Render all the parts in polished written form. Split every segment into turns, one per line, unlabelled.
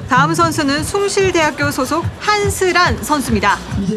다음 선수는 숭실대학교 소속 한스란 선수입니다.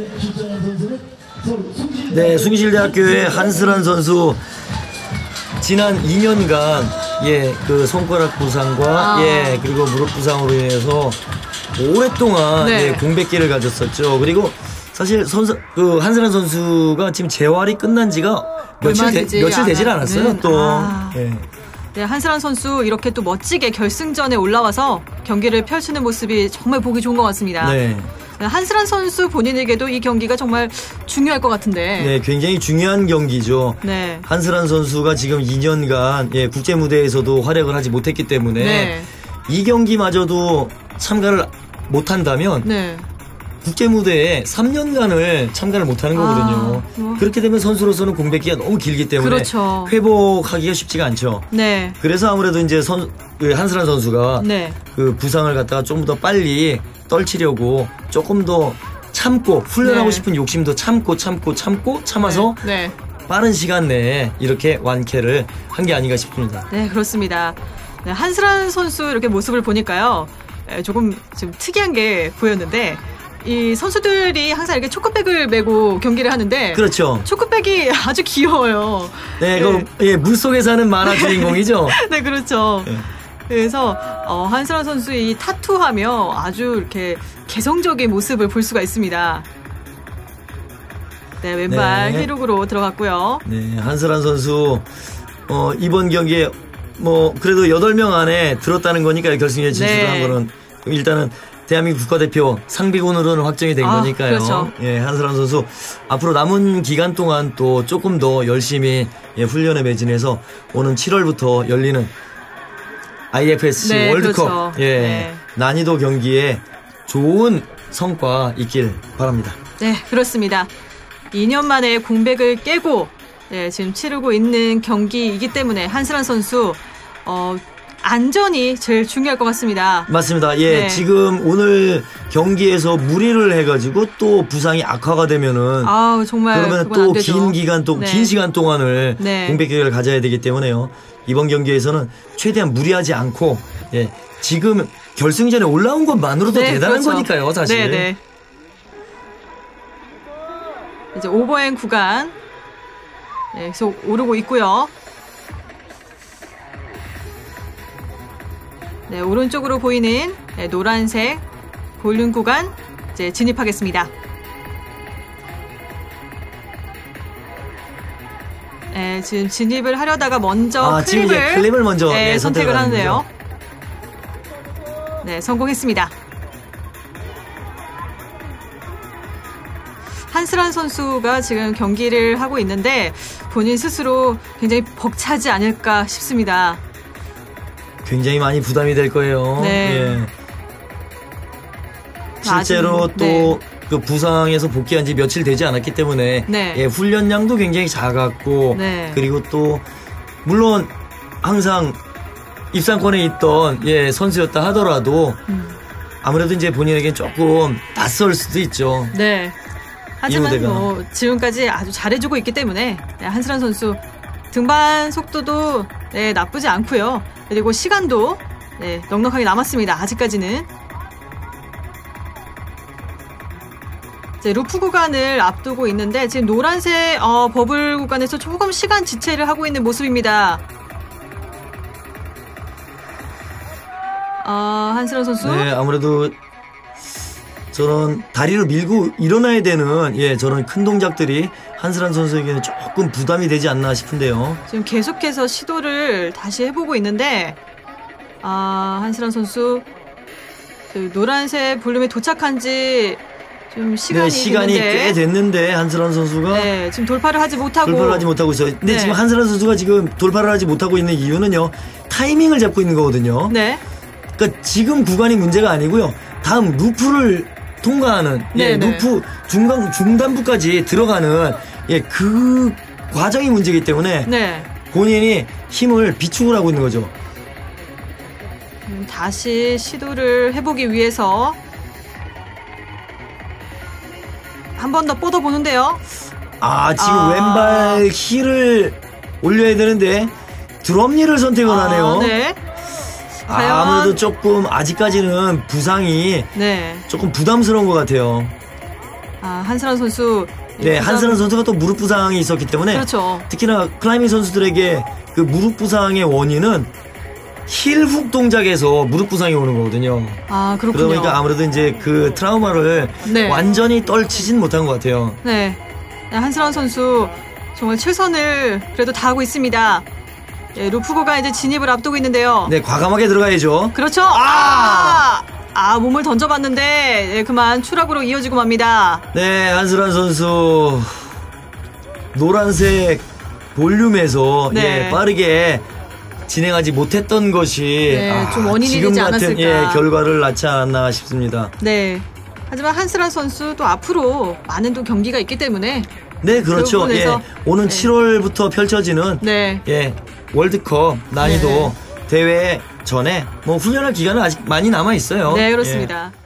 네, 숭실대학교의 한스란 선수 지난 2년간 그 손가락 부상과 그리고 무릎 부상으로 인해서 오랫동안 공백기를 가졌었죠. 그리고 사실 한스란 선수가 지금 재활이 끝난 지가 며칠 되질 않았어요.
네, 한스란 선수 이렇게 또 멋지게 결승전에 올라와서 경기를 펼치는 모습이 정말 보기 좋은 것 같습니다. 네. 한스란 선수 본인에게도 이 경기가 정말 중요할 것 같은데.
네, 굉장히 중요한 경기죠. 네. 한스란 선수가 지금 2년간 국제 무대에서도 활약을 하지 못했기 때문에 이 경기마저도 참가를 못한다면 국제 무대에 3년간을 참가를 못하는 거거든요. 그렇게 되면 선수로서는 공백기가 너무 길기 때문에 회복하기가 쉽지가 않죠. 네. 그래서 아무래도 이제 한스란 선수가 그 부상을 갖다가 좀 더 빨리 떨치려고 조금 더 참고 훈련하고 싶은 욕심도 참아서 빠른 시간 내에 이렇게 완쾌를 한 게 아닌가 싶습니다.
네, 그렇습니다. 네, 한스란 선수 이렇게 모습을 보니까요, 조금 좀 특이한 게 보였는데. 이 선수들이 항상 이렇게 초코백을 메고 경기를 하는데
그렇죠.
초코백이 아주 귀여워요.
네, 물속에 사는 만화 주인공이죠.
네, 그렇죠. 그래서 한스란 선수의 이 타투하며 아주 이렇게 개성적인 모습을 볼 수가 있습니다. 네, 왼발 휘룩으로 들어갔고요.
네, 한스란 선수 이번 경기에 그래도 8명 안에 들었다는 거니까요. 결승에 진출을 한 거는 일단은 대한민국 국가대표 상비군으로는 확정이 된 거니까요.
그렇죠.
한스란 선수 앞으로 남은 기간 동안 또 조금 더 열심히 훈련에 매진해서 오는 7월부터 열리는 IFSC 월드컵
그렇죠.
난이도 경기에 좋은 성과 있길 바랍니다.
네, 그렇습니다. 2년 만에 공백을 깨고 지금 치르고 있는 경기이기 때문에 한스란 선수 안전이 제일 중요할 것 같습니다.
맞습니다. 지금 오늘 경기에서 무리를 해가지고 또 부상이 악화가 되면은
정말
그러면 또 긴 기간 긴 시간 동안을 공백기를 가져야 되기 때문에요. 이번 경기에서는 최대한 무리하지 않고 지금 결승전에 올라온 것만으로도 대단한 거니까요, 사실.
이제 오버행 구간 계속 오르고 있고요. 네, 오른쪽으로 보이는 노란색 볼륨 구간 이제 진입하겠습니다. 지금 진입을 하려다가 먼저
클립을 먼저
선택을 하는데요. 네, 성공했습니다. 한스란 선수가 지금 경기를 하고 있는데 본인 스스로 굉장히 벅차지 않을까 싶습니다.
굉장히 많이 부담이 될 거예요. 실제로 또 그 부상에서 복귀한 지 며칠 되지 않았기 때문에 훈련량도 굉장히 작았고 그리고 또 물론 항상 입상권에 있던 선수였다 하더라도 아무래도 이제 본인에겐 조금 낯설 수도 있죠.
하지만 지금까지 아주 잘해주고 있기 때문에 한스란 선수 등반 속도도 나쁘지 않고요. 그리고 시간도 넉넉하게 남았습니다. 아직까지는. 루프 구간을 앞두고 있는데 지금 노란색 버블 구간에서 조금 시간 지체를 하고 있는 모습입니다. 한스란 선수.
아무래도 저런 다리를 밀고 일어나야 되는 저런 큰 동작들이 한스란 선수에게는 조금 부담이 되지 않나 싶은데요.
지금 계속해서 시도를 다시 해보고 있는데 한스란 선수 노란색 볼륨에 도착한 지 좀 시간이
꽤 됐는데 한스란 선수가
지금 돌파를 하지 못하고
있어요. 근데 지금 한스란 선수가 지금 돌파를 하지 못하고 있는 이유는요, 타이밍을 잡고 있는 거거든요. 그러니까 지금 구간이 문제가 아니고요, 다음 루프를 통과하는 루프 중단부까지 들어가는 그 과정이 문제이기 때문에 본인이 힘을 비축을 하고 있는 거죠.
다시 시도를 해보기 위해서 한 번 더 뻗어보는데요.
지금 왼발 힐을 올려야 되는데 드럼릴을 선택을 하네요. 아무래도 조금 아직까지는 부상이
네.
조금 부담스러운 것 같아요.
한스란 선수.
네, 한스란 선수가 또 무릎 부상이 있었기 때문에
그렇죠.
특히나 클라이밍 선수들에게 그 무릎 부상의 원인은 힐훅 동작에서 무릎 부상이 오는 거거든요.
그렇군요.
그러니까 아무래도 이제 그 트라우마를 네. 완전히 떨치진 못한 것 같아요.
네, 한스란 선수 정말 최선을 그래도 다하고 있습니다. 예, 루프고가 이제 진입을 앞두고 있는데요.
네, 과감하게 들어가야죠.
그렇죠. 몸을 던져봤는데 예, 그만 추락으로 이어지고 맙니다.
네, 한스란 선수 노란색 볼륨에서
네.
예, 빠르게 진행하지 못했던 것이
네, 좀 원인이
지금
되지
같은
않았을까.
결과를 낳지 않았나 싶습니다.
네. 하지만 한스란 선수 또 앞으로 많은 또 경기가 있기 때문에
네, 그렇죠. 예, 오는 7월부터 펼쳐지는 예, 월드컵 난이도 대회 전에 뭐 훈련할 기간은 아직 많이 남아 있어요.
네, 그렇습니다.
예.